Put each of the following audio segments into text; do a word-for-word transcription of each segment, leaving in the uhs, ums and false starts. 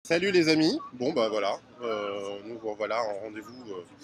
Salut les amis, bon bah voilà, euh, nous voilà en rendez-vous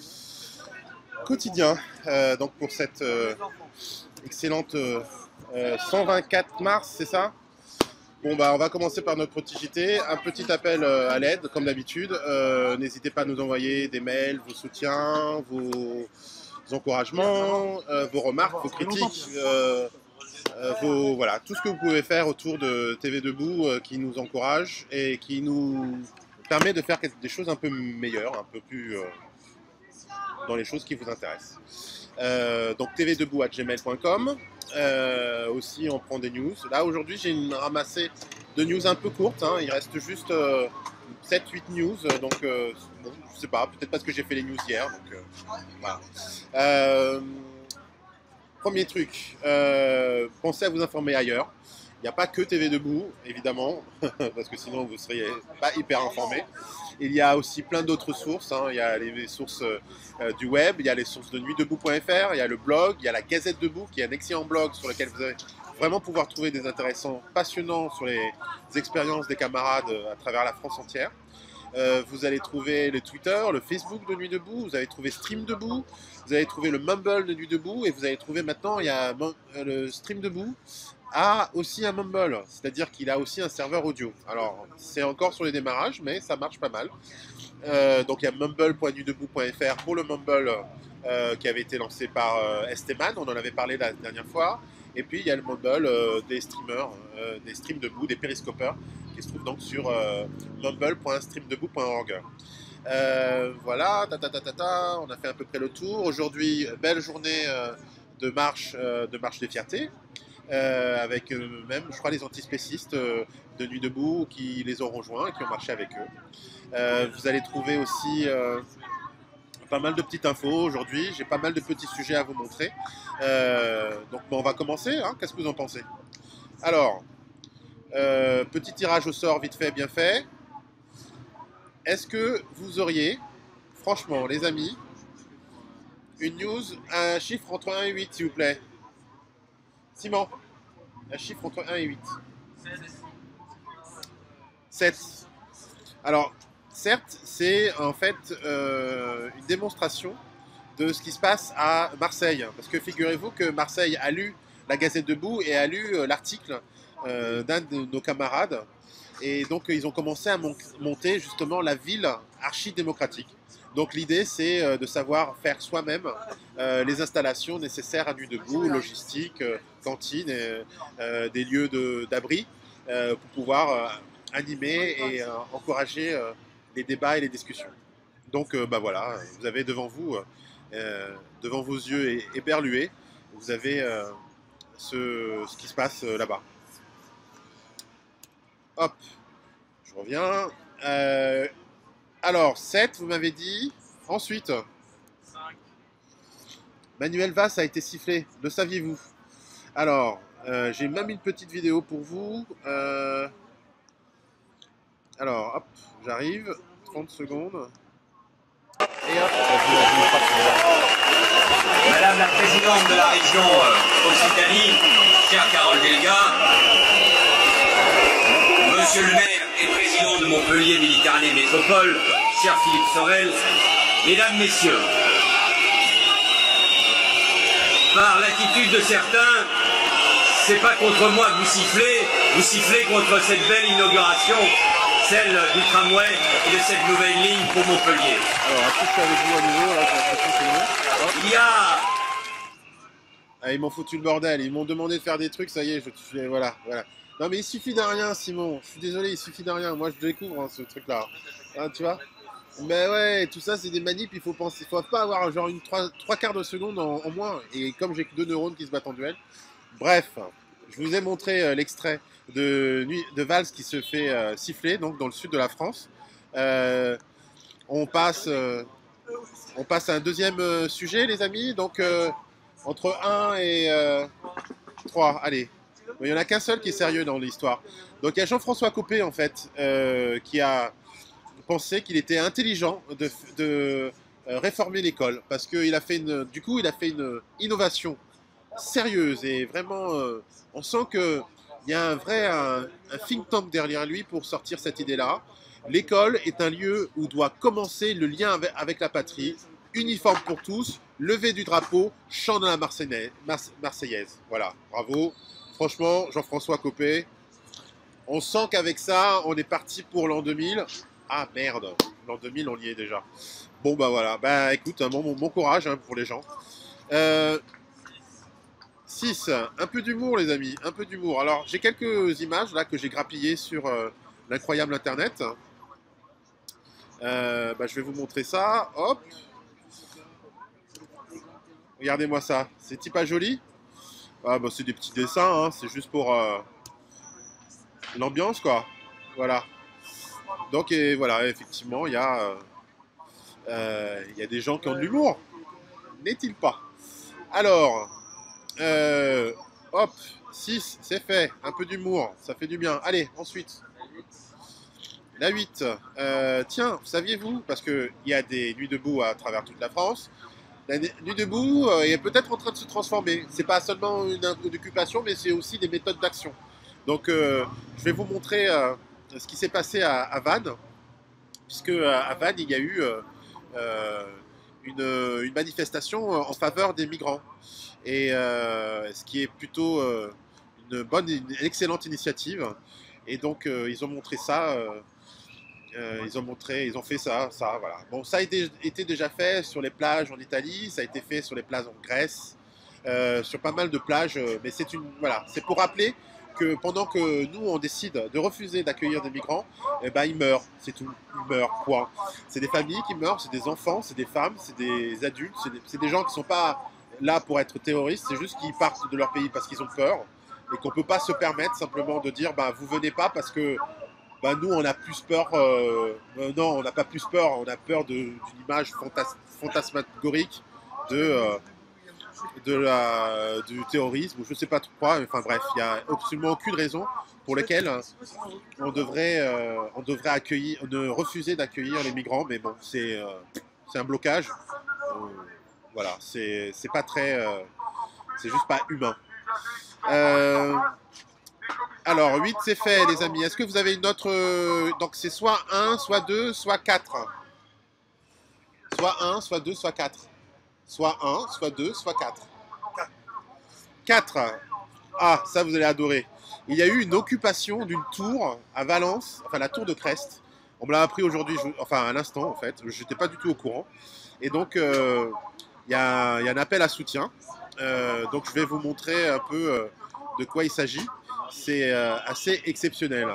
euh, quotidien euh, donc pour cette euh, excellente euh, euh, cent vingt-quatre mars, c'est ça? Bon bah on va commencer par notre petit J T, un petit appel euh, à l'aide comme d'habitude, euh, n'hésitez pas à nous envoyer des mails, vos soutiens, vos encouragements, euh, vos remarques, vos critiques, euh, euh, vos, voilà, tout ce que vous pouvez faire autour de T V Debout euh, qui nous encourage et qui nous permet de faire des choses un peu meilleures, un peu plus euh, dans les choses qui vous intéressent. Euh, donc t v debout arobase gmail point com. Euh, aussi, on prend des news. Là, aujourd'hui, j'ai une ramassée de news un peu courte. Hein. Il reste juste euh, sept huit news. Donc, euh, bon, je sais pas, peut-être parce que j'ai fait les news hier. Donc, euh, voilà. Euh, premier truc, euh, pensez à vous informer ailleurs. Il n'y a pas que T V Debout, évidemment, parce que sinon vous ne seriez pas hyper informé. Il y a aussi plein d'autres sources. Hein. Il y a les sources euh, du web, il y a les sources de nuit debout point f r, il y a le blog, il y a la Gazette Debout, qui est un excellent blog sur lequel vous allez vraiment pouvoir trouver des intéressants passionnants sur les expériences des camarades à travers la France entière. Euh, vous allez trouver le Twitter, le Facebook de Nuit Debout, vous allez trouver Stream Debout, vous allez trouver le Mumble de Nuit Debout, et vous allez trouver maintenant, il y a le Stream Debout a aussi un Mumble, c'est-à-dire qu'il a aussi un serveur audio. Alors, c'est encore sur les démarrages, mais ça marche pas mal. Euh, donc, il y a mumble point nuit debout point f r pour le Mumble euh, qui avait été lancé par euh, Esteman, on en avait parlé la dernière fois. Et puis, il y a le Mumble euh, des streamers, euh, des Stream Debout, des périscopeurs, qui se trouve donc sur euh, mumble point stream debout point org. Euh, voilà, ta, ta, ta, ta, ta, on a fait à peu près le tour. Aujourd'hui, belle journée euh, de, marche, euh, de marche des fiertés. Euh, avec euh, même, je crois, les antispécistes euh, de Nuit Debout qui les ont rejoints et qui ont marché avec eux. Euh, vous allez trouver aussi euh, pas mal de petites infos aujourd'hui. J'ai pas mal de petits sujets à vous montrer. Euh, donc, bon, on va commencer. Hein. Qu'est-ce que vous en pensez? Alors, euh, petit tirage au sort vite fait, bien fait. Est-ce que vous auriez, franchement, les amis, une news, un chiffre entre un et huit, s'il vous plaît? Simon, un chiffre entre un et huit. sept. Alors, certes, c'est en fait euh, une démonstration de ce qui se passe à Marseille. Parce que figurez-vous que Marseille a lu la Gazette Debout et a lu euh, l'article euh, d'un de nos camarades. Et donc, ils ont commencé à mon monter justement la ville archi-démocratique. Donc l'idée, c'est euh, de savoir faire soi-même euh, les installations nécessaires à Nuit Debout, logistique, euh, cantine, et, euh, des lieux d'abri, euh, pour pouvoir euh, animer et euh, encourager euh, les débats et les discussions. Donc euh, bah voilà, vous avez devant vous, euh, devant vos yeux éberlués, vous avez euh, ce, ce qui se passe euh, là-bas. Hop, je reviens. Euh, Alors, sept, vous m'avez dit. Ensuite, Manuel Valls a été sifflé. Le saviez-vous? Alors, euh, j'ai même une petite vidéo pour vous. Euh... Alors, hop, j'arrive. trente secondes. Et hop. Madame la présidente de la région euh, Occitanie, chère Carole Delga, Monsieur le maire et président de Montpellier Méditerranée Métropole, cher Philippe Sorel, mesdames, messieurs, par l'attitude de certains, c'est pas contre moi que vous sifflez, vous sifflez contre cette belle inauguration, celle du tramway et de cette nouvelle ligne pour Montpellier. Alors, est-ce que je suis avec vous à nouveau là, je Il y a... Ah, ils m'ont foutu le bordel, ils m'ont demandé de faire des trucs, ça y est, je suis... Voilà, voilà. Non mais il suffit d'un rien, Simon. Je suis désolé, il suffit d'un rien. Moi, je découvre hein, ce truc-là. Hein, tu vois? Mais ouais, tout ça, c'est des manips. Il faut penser, il faut pas avoir genre une trois, trois quarts de seconde en, en moins. Et comme j'ai que deux neurones qui se battent en duel. Bref, je vous ai montré euh, l'extrait de, de Valls qui se fait euh, siffler, donc dans le sud de la France. Euh, on passe, euh, on passe à un deuxième euh, sujet, les amis. Donc euh, entre un et euh, trois, allez. Il n'y en a qu'un seul qui est sérieux dans l'histoire. Donc il y a Jean-François Copé, en fait, euh, qui a pensé qu'il était intelligent de, de euh, réformer l'école. Parce qu'il a fait une, du coup, il a fait une innovation sérieuse. Et vraiment, euh, on sent qu'il y a un vrai un, un think tank derrière lui pour sortir cette idée-là. L'école est un lieu où doit commencer le lien avec, avec la patrie, uniforme pour tous, lever du drapeau, chant de la Marseillaise. Marseillaise. Voilà, bravo. Franchement, Jean-François Copé, on sent qu'avec ça, on est parti pour l'an deux mille. Ah merde, l'an deux mille, on y est déjà. Bon bah voilà, bah écoute, bon, bon, bon courage hein, pour les gens. Euh, six, un peu d'humour les amis, un peu d'humour. Alors j'ai quelques images là que j'ai grappillées sur euh, l'incroyable internet. Euh, bah, je vais vous montrer ça, hop. Regardez-moi ça, c'est pas joli. Ah, bah, c'est des petits dessins, hein. C'est juste pour euh, l'ambiance quoi. Voilà. Donc et voilà, effectivement, il y a... Euh, Euh, il y a des gens qui ont de l'humour, n'est-il pas? Alors, euh, hop, six, c'est fait, un peu d'humour, ça fait du bien. Allez, ensuite, la huit, euh, tiens, saviez-vous, parce qu'il y a des nuits debout à travers toute la France, la nuit debout euh, est peut-être en train de se transformer. C'est pas seulement une, une occupation, mais c'est aussi des méthodes d'action. Donc, euh, je vais vous montrer euh, ce qui s'est passé à, à Vannes, puisque à Vannes, il y a eu... Euh, Euh, une, une manifestation en faveur des migrants, et euh, ce qui est plutôt euh, une bonne, une excellente initiative. Et donc euh, ils ont montré ça, euh, euh, ils ont montré, ils ont fait ça, ça, voilà. Bon, ça a été, été déjà fait sur les plages en Italie, ça a été fait sur les plages en Grèce, euh, sur pas mal de plages, mais c'est une, voilà, c'est pour rappeler que pendant que nous on décide de refuser d'accueillir des migrants, eh ben ils meurent, c'est tout, ils meurent, point. C'est des familles qui meurent, c'est des enfants, c'est des femmes, c'est des adultes, c'est des, des gens qui ne sont pas là pour être terroristes, c'est juste qu'ils partent de leur pays parce qu'ils ont peur, et qu'on ne peut pas se permettre simplement de dire bah, vous venez pas parce que bah, nous on a plus peur, euh, euh, non on n'a pas plus peur, on a peur d'une image fantas fantasmagorique de... Euh, De la, du terrorisme, ou je ne sais pas trop quoi, enfin bref, il n'y a absolument aucune raison pour laquelle on devrait, euh, on devrait accueillir, de refuser d'accueillir les migrants, mais bon, c'est euh, un blocage, euh, voilà, c'est pas très, euh, c'est juste pas humain. Euh, alors, huit c'est fait les amis, est-ce que vous avez une autre, euh, donc c'est soit un, soit deux, soit quatre, soit un, soit deux, soit quatre. Soit un, soit deux, soit quatre. quatre. Ah, ça vous allez adorer. Il y a eu une occupation d'une tour à Valence, enfin la tour de Crest. On me l'a appris aujourd'hui, enfin à l'instant en fait. Je n'étais pas du tout au courant. Et donc, euh, il y, a, il y a un appel à soutien. Euh, donc, je vais vous montrer un peu euh, de quoi il s'agit. C'est euh, assez exceptionnel.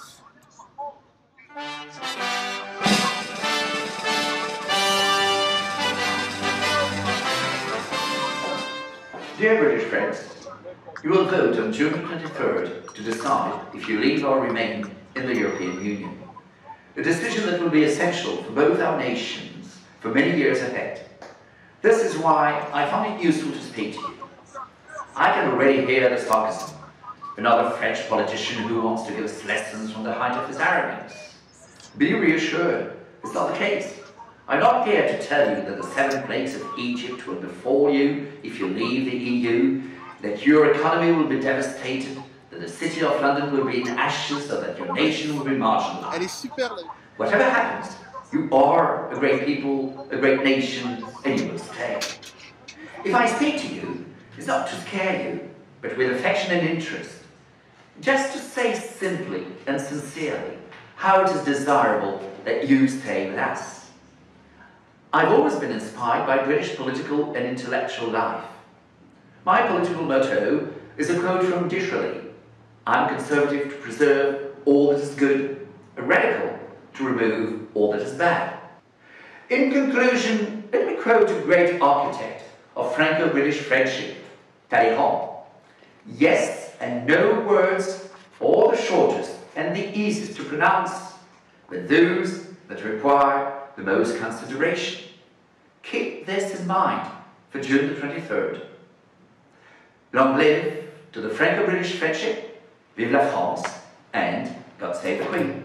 Dear British friends, you will vote on June twenty-third to decide if you leave or remain in the European Union. A decision that will be essential for both our nations for many years ahead. This is why I found it useful to speak to you. I can already hear the sarcasm. Another French politician who wants to give us lessons from the height of his arrogance. Be reassured, it's not the case. I'm not here to tell you that the seven plagues of Egypt will befall you if you leave the E U, that your economy will be devastated, that the city of London will be in ashes, so that your nation will be marginalized. Elle est super. Whatever happens, you are a great people, a great nation, and you will stay. If I speak to you, it's not to scare you, but with affection and interest. Just to say simply and sincerely how it is desirable that you stay with us. I've always been inspired by British political and intellectual life. My political motto is a quote from Disraeli. I'm conservative to preserve all that is good, a radical to remove all that is bad. In conclusion, let me quote a great architect of Franco-British friendship, Talleyrand. Yes and no words, all the shortest and the easiest to pronounce, but those that require the most consideration. Keep this in mind for June the twenty-third. Long live to the Franco-British friendship, vive la France, and God save the Queen.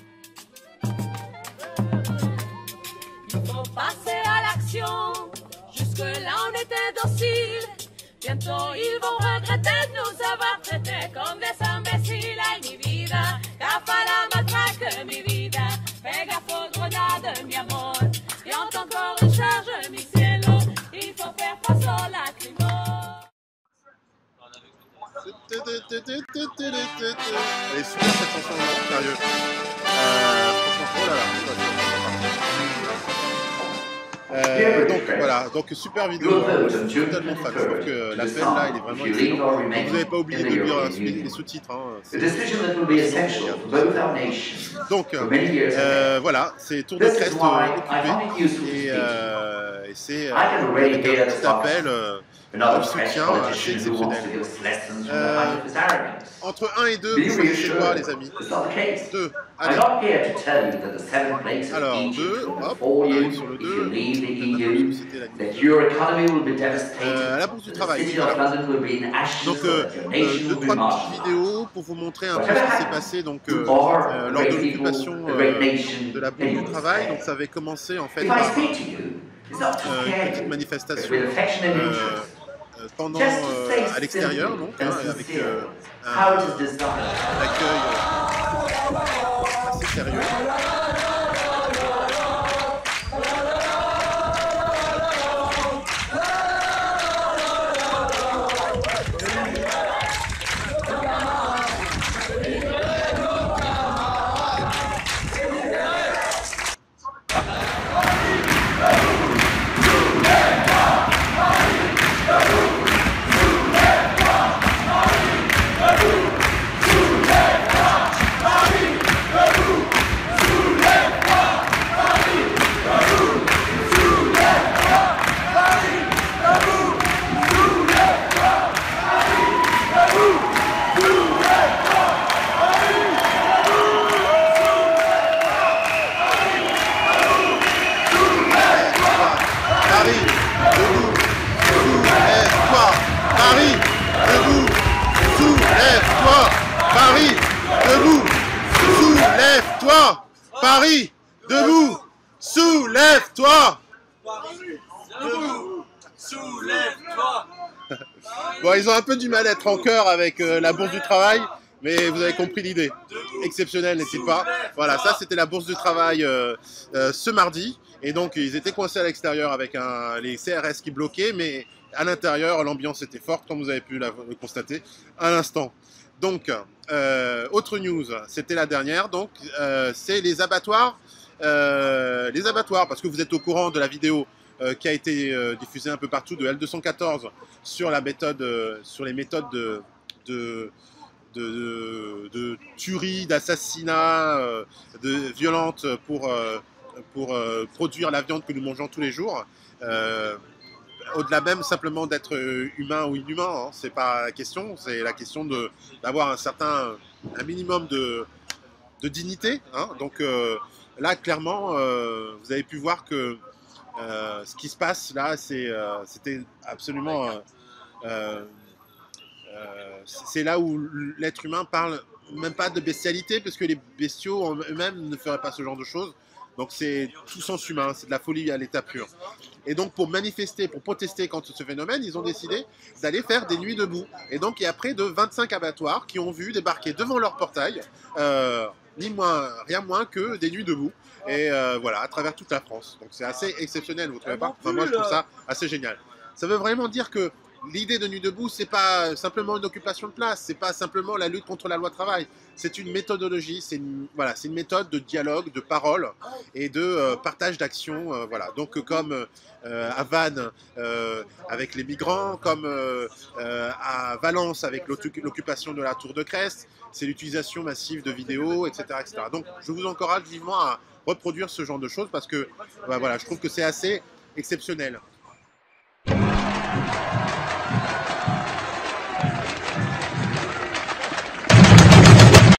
Il faut passer à l'action, jusque-là on était docile. Bientôt ils vont regretter de nous avoir traités comme des imbéciles. Ay mi vida, capa la matraque mi vida. Elle est super cette chanson, sérieux. Euh, franchement, oh là là. Euh, donc voilà, donc super vidéo, moi, je suis totalement fan. Je trouve que l'appel là il est vraiment excellent. Vous n'avez pas oublié de lire les sous-titres. Hein. Donc euh, voilà, c'est Tour de Crest occupé et, euh, et c'est euh, avec un petit appel euh, de soutien assez exceptionnel. Euh, entre un et deux, vous choisissez quoi les amis? deux. Allez. Alors, deux, hop, on arrive sur le deux. Euh, à la bourse du travail. Voilà. Donc, euh, euh, deux, trois petites vidéos pour vous montrer un peu ce qui s'est passé donc, euh, euh, lors de l'occupation euh, de la bourse du travail. Donc, ça avait commencé en fait par euh, une petite manifestation euh, pendant euh, à l'extérieur, donc, hein, avec euh, un, un accueil euh, assez sérieux. Paris, debout, soulève-toi. Paris, debout, soulève-toi. Bon, ils ont un peu du mal à être en chœur avec euh, la bourse du travail, mais vous avez compris l'idée. Exceptionnel, n'est-il pas? Voilà, ça c'était la bourse du travail euh, euh, ce mardi. Et donc ils étaient coincés à l'extérieur avec un, les C R S qui bloquaient, mais à l'intérieur l'ambiance était forte, comme vous avez pu la, le constater à l'instant. Donc, euh, autre news, c'était la dernière, donc euh, c'est les abattoirs, euh, les abattoirs, parce que vous êtes au courant de la vidéo euh, qui a été euh, diffusée un peu partout de L deux cent quatorze sur la méthode, euh, sur les méthodes de, de, de, de, de tuerie, d'assassinat, euh, de violente pour, euh, pour euh, produire la viande que nous mangeons tous les jours. Euh, Au-delà même simplement d'être humain ou inhumain, hein, c'est pas la question, c'est la question d'avoir un certain, un minimum de, de dignité. Hein. Donc euh, là, clairement, euh, vous avez pu voir que euh, ce qui se passe là, c'était euh, absolument, euh, euh, c'est là où l'être humain parle même pas de bestialité, parce que les bestiaux eux-mêmes ne feraient pas ce genre de choses. Donc c'est tout sens humain, c'est de la folie à l'état pur. Et donc pour manifester, pour protester contre ce phénomène, ils ont décidé d'aller faire des nuits debout. Et donc il y a près de vingt-cinq abattoirs qui ont vu débarquer devant leur portail, euh, ni moins, rien moins que des nuits debout. Et euh, voilà, à travers toute la France. Donc c'est assez exceptionnel, vous ne trouvez pas? Enfin, moi je trouve ça assez génial. Ça veut vraiment dire que l'idée de Nuit debout, c'est pas simplement une occupation de place, c'est pas simplement la lutte contre la loi travail, c'est une méthodologie, c'est une, voilà, c'est une méthode de dialogue, de parole et de euh, partage d'actions. Euh, voilà. Donc comme euh, à Vannes euh, avec les migrants, comme euh, euh, à Valence avec l'occupation de la Tour de Crest, c'est l'utilisation massive de vidéos, et cetera, et cetera. Donc je vous encourage vivement à reproduire ce genre de choses parce que bah, voilà, je trouve que c'est assez exceptionnel.